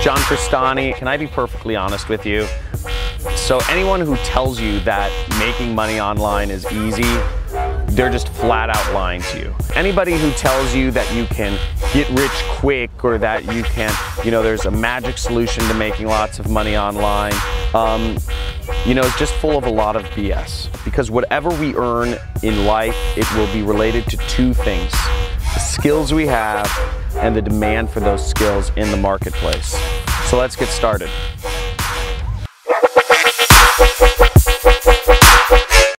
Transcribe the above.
John Crestani. Can I be perfectly honest with you? So anyone who tells you that making money online is easy, they're just flat out lying to you. Anybody who tells you that you can get rich quick or that you can, there's a magic solution to making lots of money online, is just full of a lot of BS. Because whatever we earn in life, it will be related to two things: the skills we have and the demand for those skills in the marketplace. So let's get started.